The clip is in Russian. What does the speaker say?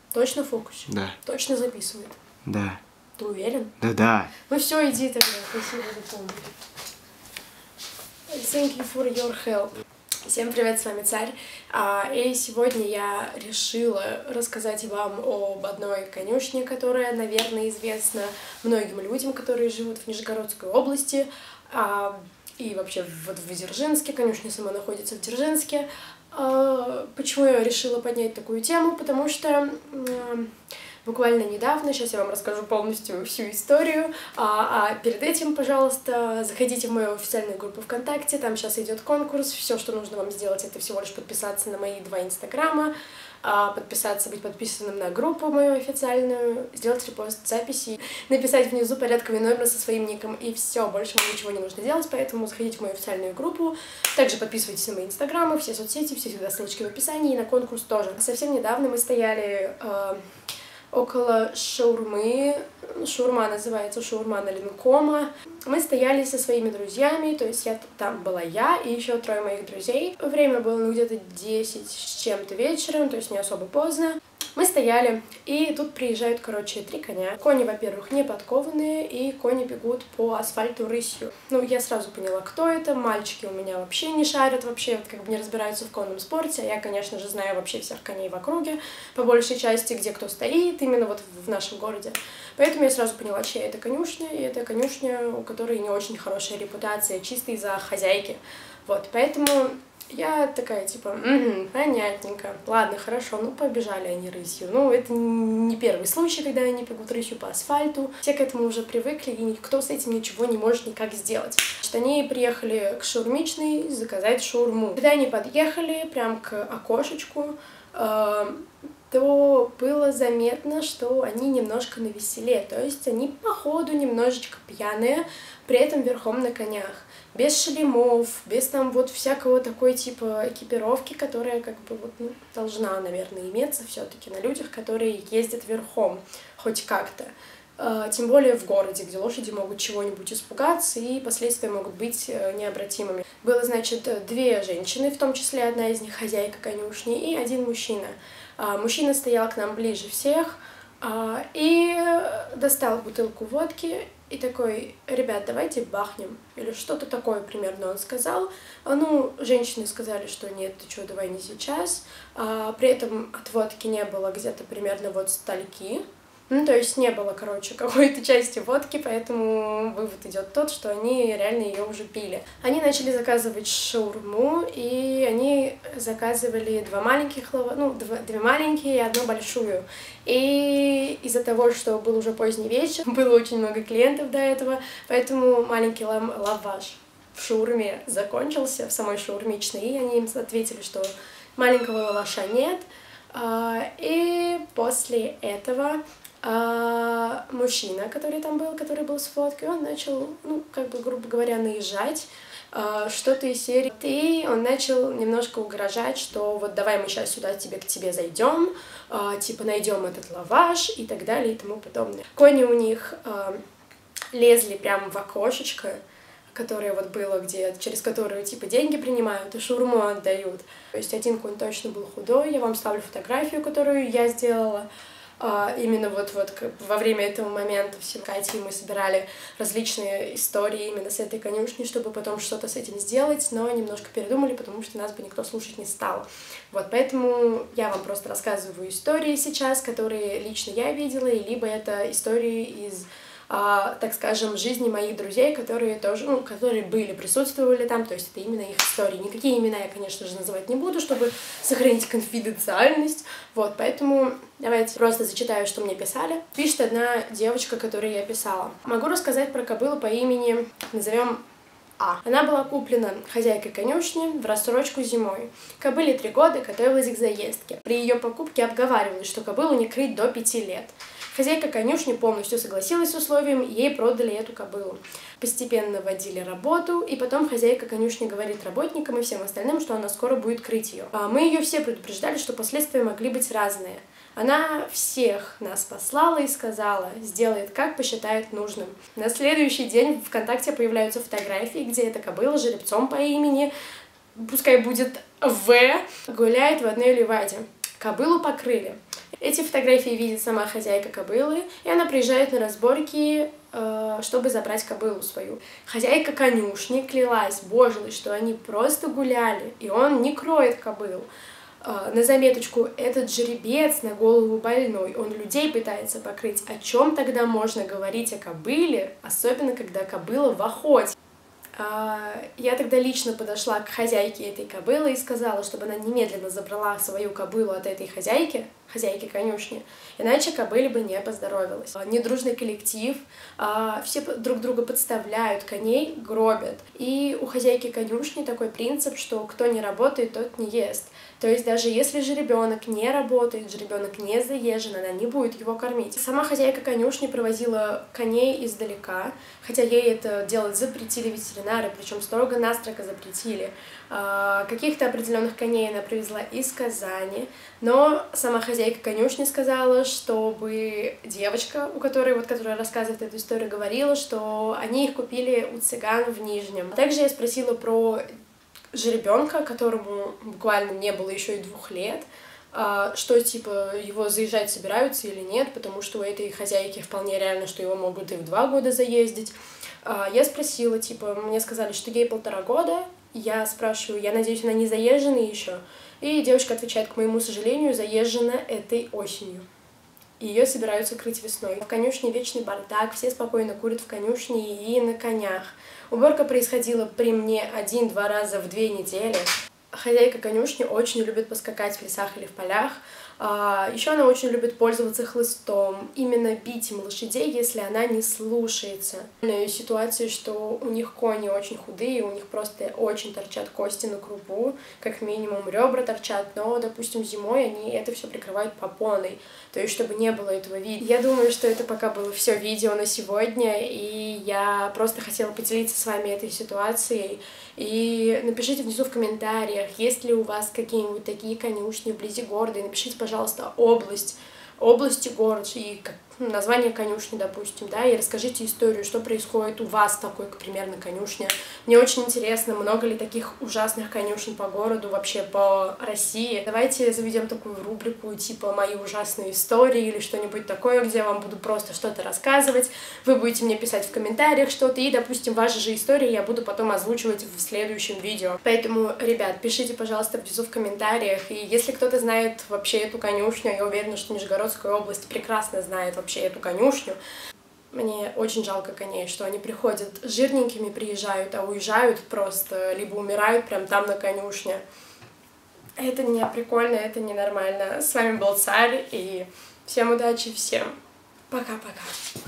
Точно в фокусе? Да. Точно записывает? Да. Ты уверен? Да. Ну все, иди тогда. Спасибо за помощь. Thank you for your help. Всем привет, с вами Царь. И сегодня я решила рассказать вам об одной конюшне, которая, наверное, известна многим людям, которые живут в Нижегородской области. И вообще вот в Дзержинске, конюшня сама находится в Дзержинске. Почему я решила поднять такую тему? Потому что буквально недавно, сейчас я вам расскажу полностью всю историю, перед этим, пожалуйста, заходите в мою официальную группу ВКонтакте, там сейчас идет конкурс, все, что нужно вам сделать, это всего лишь подписаться на мои 2 инстаграма, быть подписанным на группу мою официальную, сделать репост записи, написать внизу порядковый номер со своим ником, и все, больше вам ничего не нужно делать, поэтому заходите в мою официальную группу, также подписывайтесь на мои инстаграмы, все соцсети, все всегда ссылочки в описании, и на конкурс тоже. Совсем недавно мы стояли около шаурмы, шаурма называется, шаурма на Ленкома. Мы стояли со своими друзьями, то есть там была я и еще 3 моих друзей. Время было где-то 10 с чем-то вечером, то есть не особо поздно. Мы стояли, и тут приезжают, 3 коня. Кони, во-первых, не подкованные, и кони бегут по асфальту рысью. Я сразу поняла, кто это. Мальчики у меня вообще не шарят, вообще не разбираются в конном спорте. А я, конечно же, знаю вообще всех коней в округе, по большей части, где кто стоит, именно вот в нашем городе. Поэтому я сразу поняла, чья это конюшня, и это конюшня, у которой не очень хорошая репутация, чисто из-за хозяйки. Поэтому я такая, понятненько. Ладно, хорошо, побежали они рысью. Это не первый случай, когда они бегут рысью по асфальту. Все к этому уже привыкли, и никто с этим ничего не может никак сделать. Они приехали к шаурмичной заказать шаурму. Когда они подъехали прям к окошечку, то было заметно, что они немножко навеселе. То есть они, походу, немножечко пьяные, при этом верхом на конях. Без шлемов, без всякого такой типа экипировки, которая должна, наверное, иметься все-таки на людях, которые ездят верхом, хоть как-то. Тем более в городе, где лошади могут чего-нибудь испугаться, и последствия могут быть необратимыми. Было, 2 женщины, в том числе одна из них хозяйка конюшни, и 1 мужчина. Мужчина стоял к нам ближе всех и достал бутылку водки и такой: ребят, давайте бахнем. Или что-то такое примерно он сказал. Женщины сказали, что нет, ты что, давай не сейчас. При этом от водки не было где-то примерно стольки. То есть не было, какой-то части водки, поэтому вывод идет тот, что они реально ее уже пили. Они начали заказывать шаурму, и они заказывали 2 маленьких, 2 маленькие и 1 большую. И из-за того, что был уже поздний вечер, было очень много клиентов до этого, поэтому маленький лаваш в шаурме закончился, в самой шаурмичной, и они им ответили, что маленького лаваша нет. И после этого мужчина, который там был, который был с фоткой, он начал, грубо говоря, наезжать, что-то из серии. И он начал немножко угрожать, что давай мы сейчас сюда к тебе зайдем, найдем этот лаваш и так далее и тому подобное. Кони у них лезли прямо в окошечко, которое было, через которое деньги принимают и шаурму отдают. То есть 1 конь точно был худой, я вам ставлю фотографию, которую я сделала. Именно во время этого момента все Катей мы собирали различные истории именно с этой конюшни, чтобы потом что-то с этим сделать, но немножко передумали, потому что нас бы никто слушать не стал. Поэтому я вам просто рассказываю истории сейчас, которые лично я видела, и либо это истории из так скажем, жизни моих друзей, которые тоже, которые присутствовали там, то есть это именно их истории. Никакие имена я, конечно же, называть не буду, чтобы сохранить конфиденциальность. Поэтому давайте просто зачитаю, что мне писали. Пишет одна девочка, которой я писала. Могу рассказать про кобылу по имени, назовем Она была куплена хозяйкой конюшни в рассрочку зимой. Кобыле 3 года, готовилась к заездке. При ее покупке обговаривалось, что кобылу не крыть до 5 лет. Хозяйка конюшни полностью согласилась с условием, и ей продали эту кобылу. Постепенно вводили работу, и потом хозяйка конюшни говорит работникам и всем остальным, что она скоро будет крыть ее. Мы ее все предупреждали, что последствия могли быть разные. Она всех нас послала и сказала, сделает, как посчитает нужным. На следующий день в ВКонтакте появляются фотографии, где эта кобыла жеребцом по имени, пускай будет В, гуляет в одной ливаде. Кобылу покрыли. Эти фотографии видит сама хозяйка кобылы, и она приезжает на разборки, чтобы забрать кобылу свою. Хозяйка конюшни клялась, божилась, что они просто гуляли, и он не кроет кобылу. На заметочку, этот жеребец на голову больной, он людей пытается покрыть. О чем тогда можно говорить о кобыле, особенно когда кобыла в охоте? Я тогда лично подошла к хозяйке этой кобылы и сказала, чтобы она немедленно забрала свою кобылу от этой хозяйки конюшни, иначе кобыле бы не поздоровилась. Недружный коллектив, все друг друга подставляют, коней гробят. И у хозяйки конюшни такой принцип, что кто не работает, тот не ест. То есть даже если жеребенок не работает, жеребенок не заезжен, она не будет его кормить. Сама хозяйка конюшни привозила коней издалека, хотя ей это делать запретили ветеринары, причем строго-настрого запретили. Каких-то определенных коней она привезла из Казани, но сама хозяйка конюшни сказала, чтобы девочка, которая рассказывает эту историю, говорила, что они их купили у цыган в Нижнем. Также я спросила про жеребенка, которому буквально не было еще и 2 лет, что, типа, его заезжать собираются или нет, потому что у этой хозяйки вполне реально, что его могут и в 2 года заездить. Я спросила, типа, мне сказали, что ей 1,5 года, я спрашиваю, я надеюсь, она не заезжена еще, и девушка отвечает, к моему сожалению, заезжена этой осенью. Ее собираются крыть весной. В конюшне вечный бардак, все спокойно курят в конюшне и на конях. Уборка происходила при мне 1-2 раза в 2 недели. Хозяйка конюшни очень любит поскакать в лесах или в полях. Еще она очень любит пользоваться хлыстом, именно бить им лошадей, если она не слушается. Ситуация, что у них кони очень худые, у них просто очень торчат кости на крупу, как минимум ребра торчат, но, допустим, зимой они это все прикрывают попоной, то есть чтобы не было этого вида. Я думаю, что это пока было все видео на сегодня, и я просто хотела поделиться с вами этой ситуацией. И напишите внизу в комментариях, есть ли у вас какие-нибудь такие конюшни вблизи города, и напишите, пожалуйста, область и город, и название конюшни, допустим, да, и расскажите историю, что происходит у вас такой, к примеру, конюшне. Мне очень интересно, много ли таких ужасных конюшен по городу, вообще по России. Давайте заведем такую рубрику, типа «Мои ужасные истории» или что-нибудь такое, где я вам буду просто что-то рассказывать, вы будете мне писать в комментариях что-то, и, допустим, ваши же истории я буду потом озвучивать в следующем видео. Поэтому, ребят, пишите, пожалуйста, внизу в комментариях, и если кто-то знает вообще эту конюшню, я уверена, что Нижегородская область прекрасно знает вообще эту конюшню. Мне очень жалко коней, что они приходят жирненькими, приезжают, а уезжают просто, либо умирают прям там на конюшне. Это не прикольно, это не нормально. С вами был Царь, и всем удачи, всем пока-пока.